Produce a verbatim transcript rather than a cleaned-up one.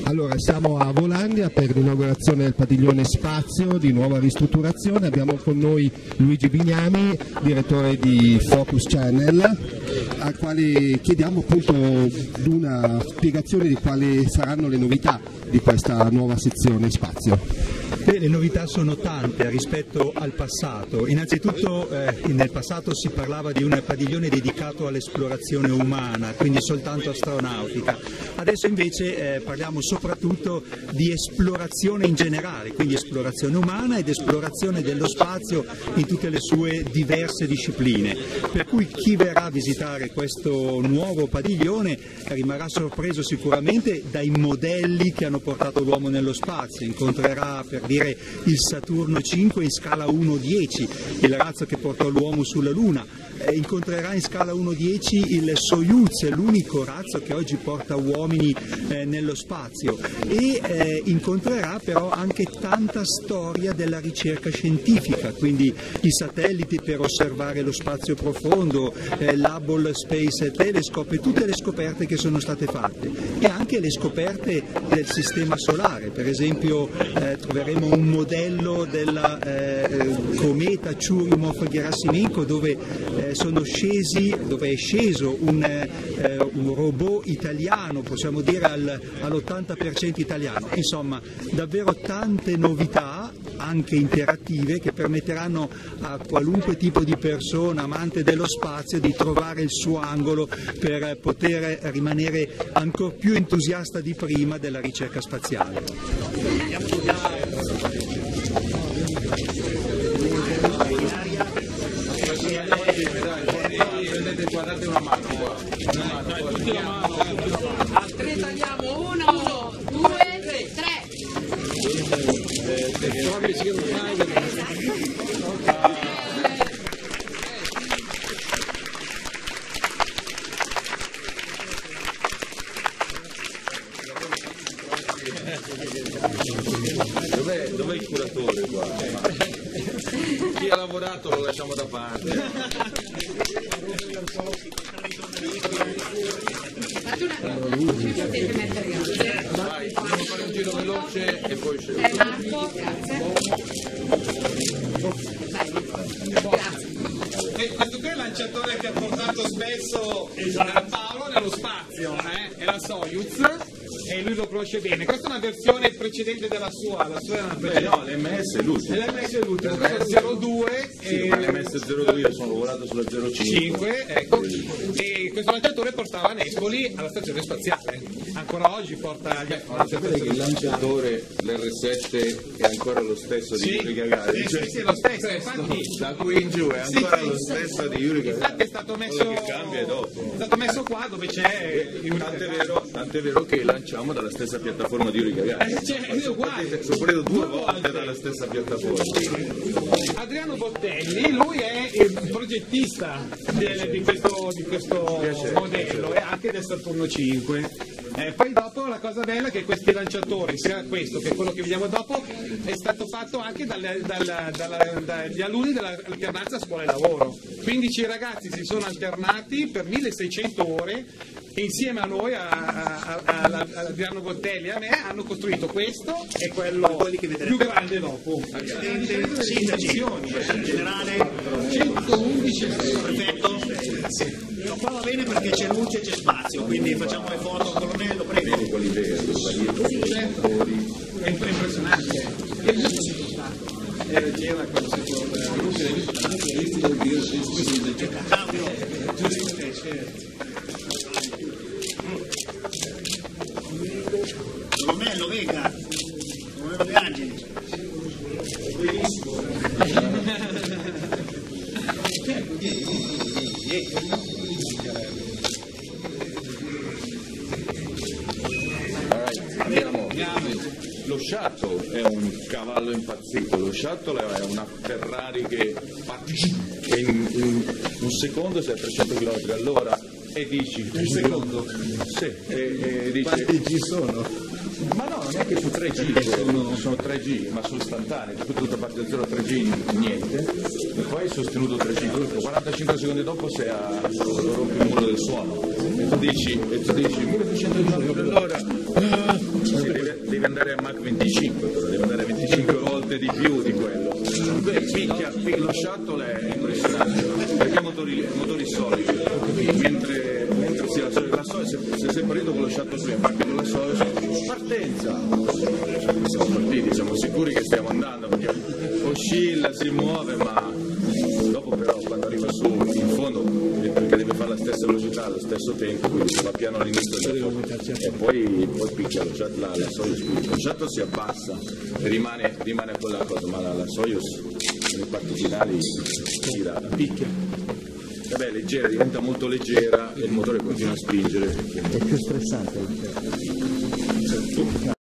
Allora, siamo a Volandia per l'inaugurazione del padiglione Spazio di nuova ristrutturazione. Abbiamo con noi Luigi Bignami, direttore di Focus Channel, al quale chiediamo appunto una spiegazione di quali saranno le novità di questa nuova sezione Spazio. Beh, le novità sono tante rispetto al passato. Innanzitutto eh, nel passato si parlava di un padiglione dedicato all'esplorazione umana, quindi soltanto astronautica. Adesso invece eh, parliamo soprattutto di esplorazione in generale, quindi esplorazione umana ed esplorazione dello spazio in tutte le sue diverse discipline. Per cui chi verrà a visitare questo nuovo padiglione rimarrà sorpreso sicuramente dai modelli che hanno portato l'uomo nello spazio. Incontrerà per dire il Saturno cinque in scala uno dieci, il razzo che portò l'uomo sulla Luna. Eh, incontrerà in scala uno dieci il Soyuz, l'unico razzo che oggi porta uomini eh, nello spazio, e eh, incontrerà però anche tanta storia della ricerca scientifica, quindi i satelliti per osservare lo spazio profondo, eh, l'Hubble Space Telescope e tutte le scoperte che sono state fatte, e anche le scoperte del sistema solare. Per esempio eh, troveremo un modello del eh, cometa Churyumov-Gerasimenko dove eh, sono scesi, dove è sceso un, eh, un robot italiano, possiamo dire al, all'ottanta per cento italiano. Insomma, davvero tante novità anche interattive che permetteranno a qualunque tipo di persona amante dello spazio di trovare il suo angolo per poter rimanere ancora più entusiasta di prima della ricerca spaziale. Guardate una mano qua. Tutti la mano. A tre tagliamo, uno, due, tre. Dov'è, dov'è il curatore qua? Chi ha lavorato lo lasciamo da parte. Vai, dobbiamo fare un giro veloce e poi scegliamo. Questo qui è il lanciatore che ha portato spesso Paolo nello spazio, eh? È la Soyuz. E lui lo conosce bene. Questa è una versione precedente della sua, la sua è una precedente. Beh, no, l'M S è l'ultimo. L'M S è l'ultimo, questo è zero due. Sì, e... ma l'M S zero due io sono lavorato sulla zero cinque. Ecco. E questo lanciatore portava Nespoli alla stazione spaziale. Ancora oggi porta gli Ma sapete che il lanciatore, l'R sette, è ancora lo stesso di sì, Yuri Gagarin? sì, sì, sì, è lo stesso, infatti. Da qui in giù è ancora sì, lo sì. stesso di Yuri Gagarin. Infatti è stato messo, quello che cambia è dopo. è stato messo qua dove c'è il Tant'è vero, tant'è vero che lanciamo dalla stessa piattaforma di Yuri Gagarin. Eh, cioè, è uguale. Sono preso due volte dalla stessa piattaforma. Adriano Bottelli, lui è il progettista del, di questo, di questo modello e anche del Saturno cinque. Eh, poi dopo la cosa bella è che questi lanciatori, sia questo che quello che vediamo dopo, è stato fatto anche dalle, dalla, dalla, dagli alunni dell'alternanza scuola e lavoro. quindici ragazzi si sono alternati per milleseicento ore e insieme a noi, a, a, a, a Adriano Bottelli e a me, hanno costruito questo e quello più grande dopo. Sindaci, generale, centoundici. prefetto. No, qua va bene perché c'è luce e c'è spazio, quindi facciamo le foto. Colonnello, prego. È impressionante. È leggera quello Colonnello, venga. Colonnello De Angeli. Abbiamo lo Shuttle, è un cavallo impazzito, lo Shuttle è una Ferrari che fa che in, in un secondo sei a trecento chilometri all'ora e dici un secondo? Sì, e, e dice Quanti G sono? ma no, non è che su tre G sono, sono tre G, ma sono istantanei, per cui tutta parte da zero a tre G niente, e poi sostenuto tre G, quarantacinque secondi dopo sei a rompi il muro del suono, e tu dici, e tu dici milleduecento chilometri all'ora, si deve devi andare a Mach venticinque, però devi andare a venticinque volte di più di quello. Beh, picchia, picchia, lo shuttle è impressionante perché motori, motori solidi, mentre, mentre sì, la Soyuz, la Soyuz se, se sei partito con lo shuttle prima, parti con la Soyuz, partenza, siamo partiti, siamo sicuri che stiamo andando perché oscilla, si muove, ma dopo però quando arriva su in fondo, perché deve fare la stessa velocità allo stesso tempo, quindi si va piano all'inizio e poi, poi picchia lo shuttle, la, la Soyuz picchia. Lo shuttle si abbassa e rimane, rimane quella cosa, ma la, la Soyuz nelle parti finali tira, picchia. E beh, leggera, diventa molto leggera e il motore continua a spingere. È più stressante.